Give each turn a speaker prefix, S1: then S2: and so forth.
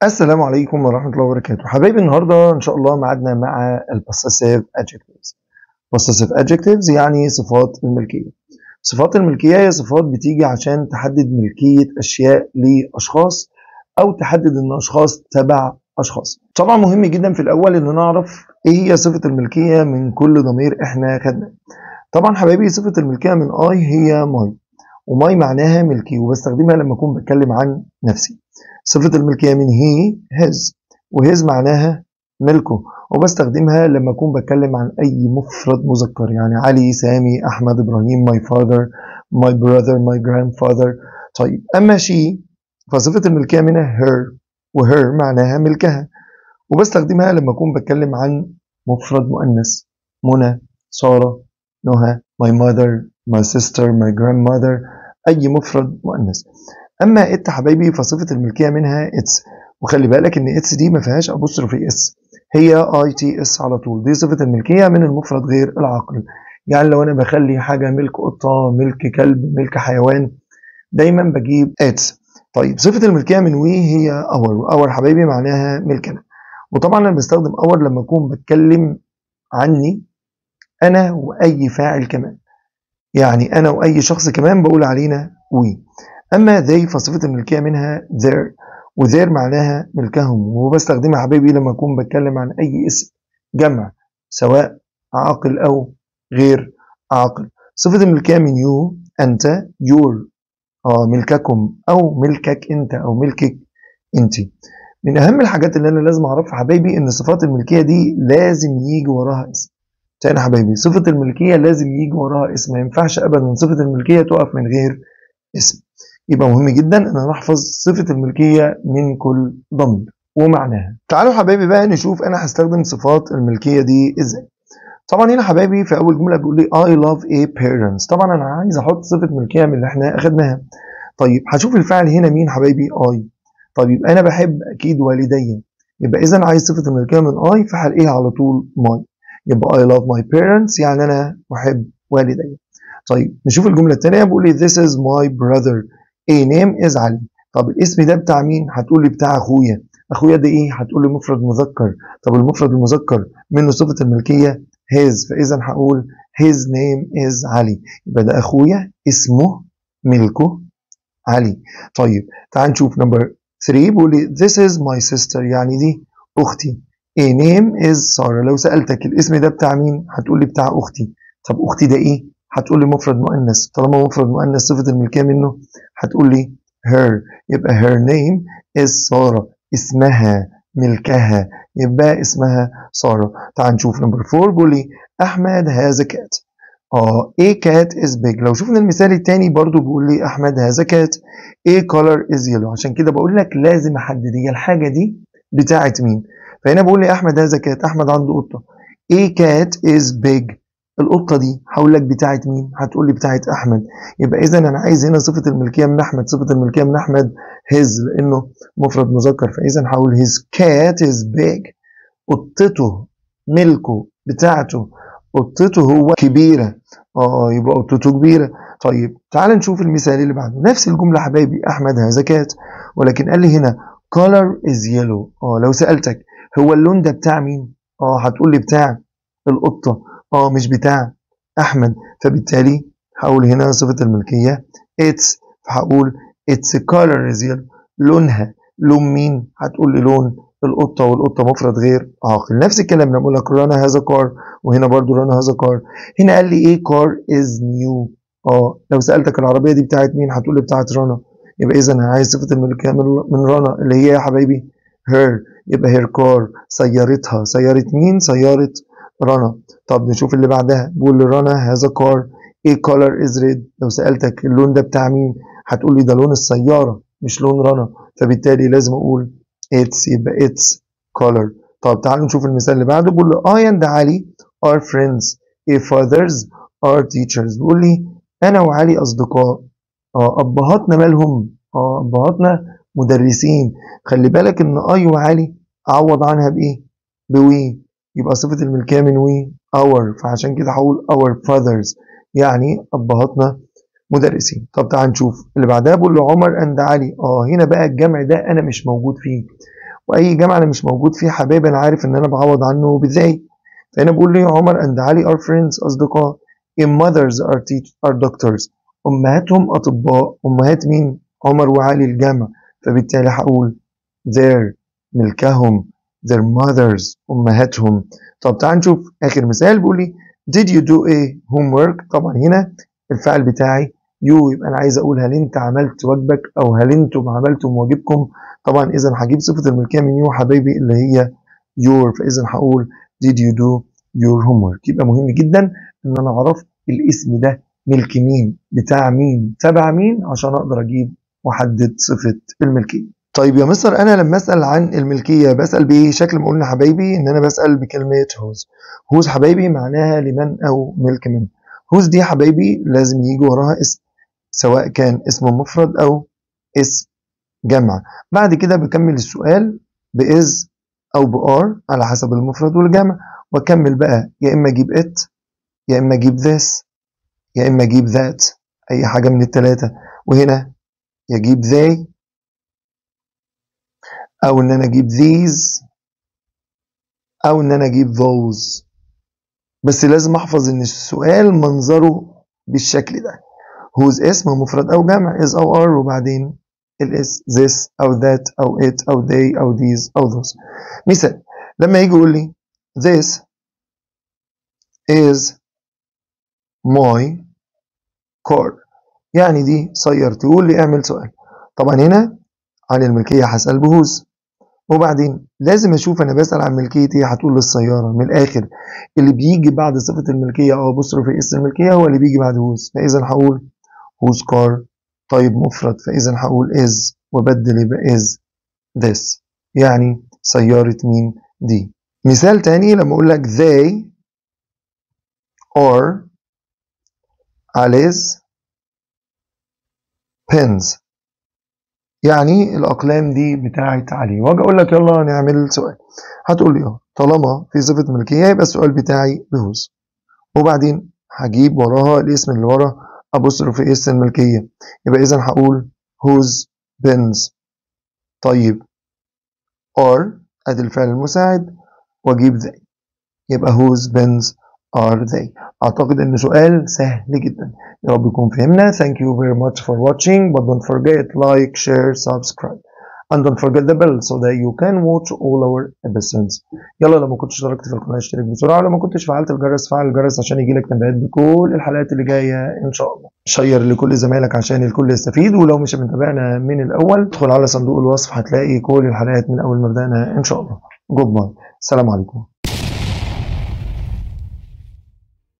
S1: السلام عليكم ورحمة الله وبركاته. حبايبي النهاردة إن شاء الله معادنا مع ال possessive adjectives. possessive adjectives يعني صفات الملكية. صفات الملكية هي صفات بتيجي عشان تحدد ملكية أشياء لأشخاص أو تحدد إن أشخاص تبع أشخاص. طبعا مهم جدا في الأول إن نعرف إيه هي صفة الملكية من كل ضمير إحنا خدناه. طبعا حبايبي صفة الملكية من I هي my، وماي معناها ملكي وبستخدمها لما أكون بتكلم عن نفسي. صفة الملكية من هي his، وhis معناها ملكه وبستخدمها لما أكون بتكلم عن أي مفرد مذكر، يعني علي، سامي، أحمد، إبراهيم، my father، my brother، my grandfather. طيب أما she فصفة الملكية منها her، وher معناها ملكها وبستخدمها لما أكون بتكلم عن مفرد مؤنث، منى، سارة، نهى، my mother، my sister، my grandmother، أي مفرد مؤنث. أما it حبايبي فصفة الملكية منها its، وخلي بالك إن its دي ما فيهاش أبوستروفي اس، هي ITS على طول. دي صفة الملكية من المفرد غير العاقل، يعني لو أنا بخلي حاجة ملك قطة، ملك كلب، ملك حيوان، دايما بجيب its. طيب صفة الملكية من we هي our حبايبي معناها ملكنا، وطبعا أنا بستخدم our لما أكون بتكلم عني أنا وأي فاعل كمان، يعني أنا وأي شخص كمان بقول علينا we. أما they فصفة الملكية منها their، وtheir معناها ملكهم وبستخدمها حبايبي لما أكون بتكلم عن أي اسم جمع سواء عاقل أو غير عاقل. صفة الملكية من you أنت، your ملككم أو ملكك أنت أو ملكك أنت. من أهم الحاجات اللي أنا لازم أعرفها حبايبي إن صفات الملكية دي لازم يجي وراها اسم. تاني حبايبي صفة الملكية لازم يجي وراها اسم، ما ينفعش أبدا صفة الملكية تقف من غير اسم. يبقى مهم جدا ان انا احفظ صفة الملكية من كل ضمير ومعناها. تعالوا حبايبي بقى نشوف انا هستخدم صفات الملكية دي ازاي. طبعا هنا حبايبي في اول جملة بيقول لي I love a parents، طبعا انا عايز احط صفة ملكية من اللي احنا اخدناها. طيب هشوف الفعل هنا مين حبايبي I. طيب يبقى انا بحب اكيد والدي، يبقى اذا عايز صفة الملكية من I فهلاقيها على طول my، يبقى I love my parents يعني انا بحب والدي. طيب نشوف الجملة الثانية بيقول لي this is my brother a name is علي. طب الاسم ده بتاع مين؟ هتقول لي بتاع اخويا. اخويا ده ايه؟ هتقول لي مفرد مذكر. طب المفرد المذكر منه صفة الملكية his، فاذا هقول his name is علي، يبقى ده اخويا اسمه ملكه علي. طيب تعال نشوف نمبر 3 بيقول لي this is my sister يعني دي اختي. a name is سارة. لو سألتك الاسم ده بتاع مين؟ هتقول لي بتاع اختي. طب اختي ده ايه؟ هتقول لي مفرد مؤنث، طالما مفرد مؤنث صفة الملكية منه هتقول لي her، يبقى her name is سارة، اسمها ملكها يبقى اسمها سارة. تعال نشوف نمبر 4 بيقول لي أحمد has a cat. a cat is big. لو شفنا المثال التاني برضو بيقول لي أحمد has a cat a color is yellow، عشان كده بقول لك لازم أحدد هي الحاجة دي بتاعت مين. فهنا بقول لي أحمد has a cat، أحمد عنده قطة. a cat is big، القطة دي هقول لك بتاعت مين؟ هتقول لي بتاعت أحمد. يبقى إذا أنا عايز هنا صفة الملكية من أحمد، صفة الملكية من أحمد his لأنه مفرد مذكر، فإذا هقول his cat is big، قطته ملكه بتاعته، قطته هو كبيرة، يبقى قطته كبيرة. طيب تعال نشوف المثال اللي بعده، نفس الجملة حبايبي أحمد هذا كات، ولكن قال لي هنا color is yellow. لو سألتك هو اللون ده بتاع مين؟ هتقول لي بتاع القطة، مش بتاع أحمد، فبالتالي هقول هنا صفة الملكية it's، فهقول it's color is yellow، لونها لون مين؟ هتقول لي لون القطة، والقطة مفرد غير عاقل. نفس الكلام لما اقول لك رانا هذا كار، وهنا برضو رانا هذا كار. هنا قال لي ايه؟ كار از نيو. لو سألتك العربية دي بتاعت مين هتقول لي بتاعت رانا، يبقى اذا انا عايز صفة الملكية من رانا اللي هي يا حبايبي هير، يبقى هير كار، سيارتها. سيارة مين؟ سيارة رانا. طب نشوف اللي بعدها بيقول لي رانا هذا كار ايه كولر از ريد. لو سألتك اللون ده بتاع مين هتقول لي ده لون السيارة مش لون رانا، فبالتالي لازم اقول it's، يبقى it's color. طب تعالوا نشوف المثال اللي بعده بيقول له I and علي are friends a fathers are teachers. بيقول لي أنا وعلي أصدقاء، أبهاتنا مالهم؟ أبهاتنا مدرسين. خلي بالك إن I وعلي أعوض عنها بإيه؟ بوي، يبقى صفة الملكية من وي our، فعشان كده هقول our fathers يعني أبهاتنا مدرسين. طب تعال نشوف اللي بعدها بيقول له عمر اند علي. هنا بقى الجمع ده انا مش موجود فيه، واي جمع انا مش موجود فيه حبايبي انا عارف ان انا بعوض عنه بذاي. فهنا بقول لي عمر and علي are friends اصدقاء. their mothers are doctors. امهاتهم اطباء. امهات مين؟ عمر وعلي الجمع، فبالتالي هقول their ملكهم their mothers امهاتهم. طب تعال نشوف اخر مثال. بيقول لي did you do a homework. طبعا هنا الفعل بتاعي you، يبقى انا عايز اقول هل انت عملت واجبك او هل انتم عملتم واجبكم. طبعا اذا هجيب صفه الملكيه من يو حبايبي اللي هي your، فاذا هقول did you do your homework. يبقى مهم جدا ان انا اعرف الاسم ده ملك مين، بتاع مين، تبع مين، عشان اقدر اجيب واحدد صفه الملكيه. طيب يا مستر انا لما اسال عن الملكيه بسال بايه؟ شكل ما قلنا حبايبي ان انا بسال بكلمه whose. whose حبايبي معناها لمن او ملك من. whose دي حبايبي لازم يجي وراها اسم، سواء كان اسم مفرد او اسم جمع. بعد كده بكمل السؤال بإز او بار على حسب المفرد والجمع، واكمل بقى يا اما اجيب it يا اما اجيب this يا اما اجيب that، اي حاجه من الثلاثه. وهنا يجيب they او ان انا اجيب these او ان انا اجيب those. بس لازم احفظ ان السؤال منظره بالشكل ده. whose اسم مفرد او جمع is او are، وبعدين الاس this او that او it او they او these او those. مثال لما يجي يقول لي this is my car، يعني دي سيارتي. يقول لي اعمل سؤال. طبعا هنا عن الملكيه هسال بهوز، وبعدين لازم اشوف انا بسال عن ملكيتي هتقول للسياره. من الاخر اللي بيجي بعد صفه الملكيه او بصرف في اسم الملكيه هو اللي بيجي بعد whose، فاذا هقول whose car. طيب مفرد فاذا هقول is وبدل يبقى is this، يعني سياره مين دي. مثال تاني لما اقول لك they are Ali's pens، يعني الاقلام دي بتاعت علي. واجي اقول لك يلا نعمل سؤال، هتقول لي طالما في صفه ملكيه يبقى السؤال بتاعي بهوز، وبعدين هجيب وراها الاسم اللي ورا ابصر في اسم الملكيه، يبقى اذا هقول whose pens. طيب are ادي الفعل المساعد واجيب they، يبقى whose pens are they. اعتقد ان سؤال سهل جدا. يا رب يكون فهمنا. Thank you very much for watching, but don't forget like, share, subscribe and don't forget the bell so that you can watch all our episodes. يلا لو ما كنتش اشتركت في القناه اشترك بسرعه، ولو ما كنتش فعلت الجرس فعل الجرس عشان يجيلك تنبيهات بكل الحلقات اللي جايه ان شاء الله. شير لكل زمايلك عشان الكل يستفيد، ولو مش متابعنا من الاول ادخل على صندوق الوصف هتلاقي كل الحلقات من اول ما بدانا ان شاء الله. جود باي، السلام عليكم.